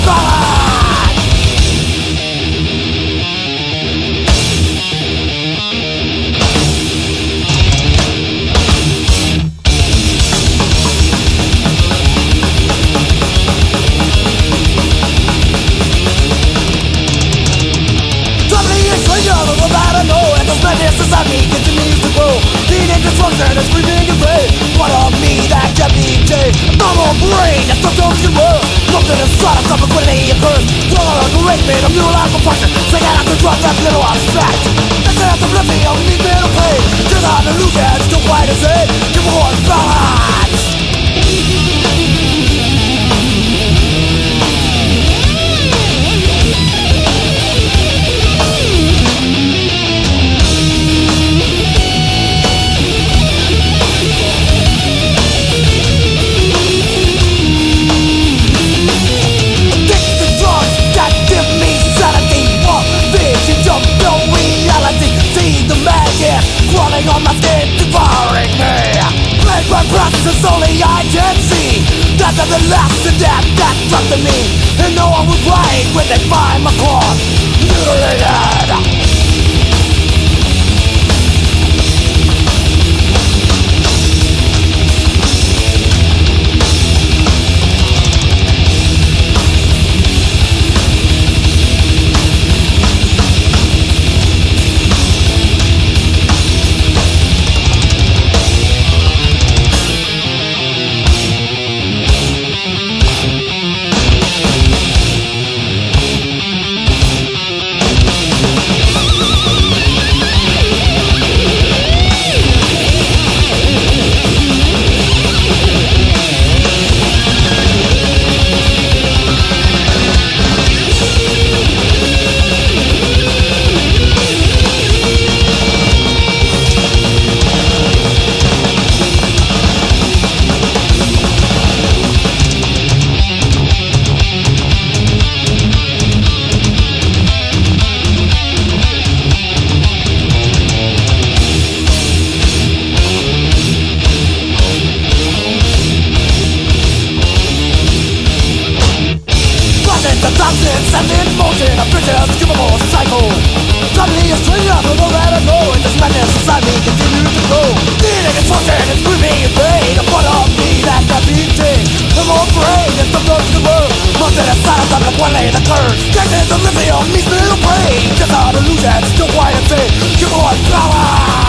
balance. Society continues to grow, leading destruction and screaming in vain. What of me that can be changed? No more brain, that's the broken world. Something inside of some liquidity occurs. Throw out the rape made of new life oppression. Sing out to drop that little abstract. That's the blessing of me middle pain. Just on the loose edge, still white as it. Give me one balance. Crawling on my skin, devouring me. Plague my process, only I can see. That I'm the last of that struck to me. And no one would right when they find my claws mutilated. Set in motion, a vicious, skippable cycle. Suddenly a string up of the red and low. And this madness inside me continues to grow. Needing its function, it's screaming in pain. A part of me that's not being changed. The more brain, it's the blood to the world. Most of the silence of the one lay the curse. This is the lithium, me's middle brain. Just how to lose that, still white and thin. Give me one power.